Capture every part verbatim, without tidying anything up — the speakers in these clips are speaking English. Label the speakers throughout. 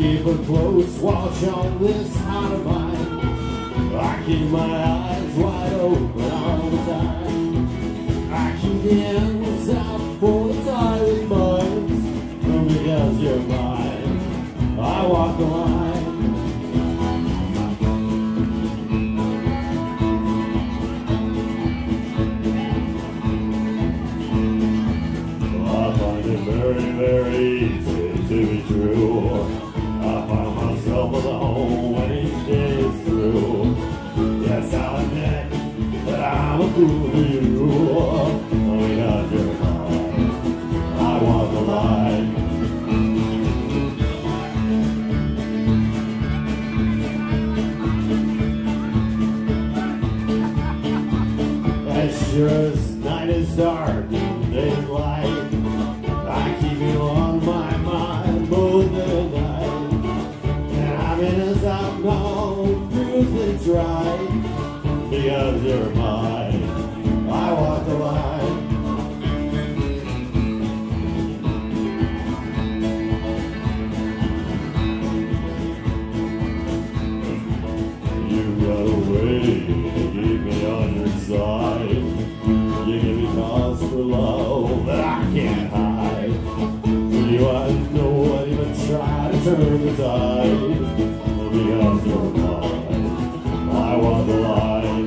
Speaker 1: keep a close watch on this heart of mine. I keep my eyes wide open all the time. I keep the ends out for the tired minds. And because you're mine, I walk the line. Very, very easy to be true. I find myself alone when each day is through. Yes, I'll admit that I'm a fool to you. Because you're mine, I walk the line. As sure as night is dark and day is light, I keep you on my mind both day and night. And I'm in as I've known, truth is right. Because you're mine, I walk the line. You got a way to keep me on your side. You give me cause for love that I can't hide. You I know I even try to turn the tide. Because you're mine, I walk the line.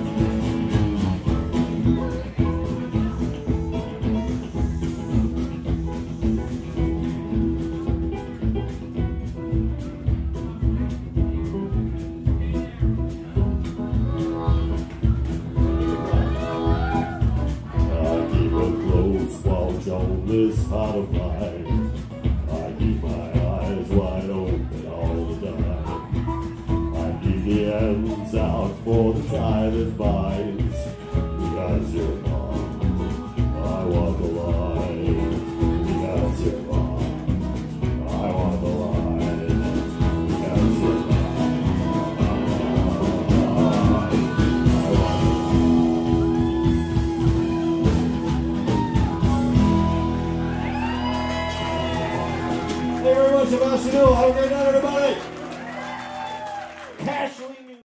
Speaker 1: On this heart of mine, I keep my eyes wide open all the time. I keep the ends out for the tide that binds. Because you're mine,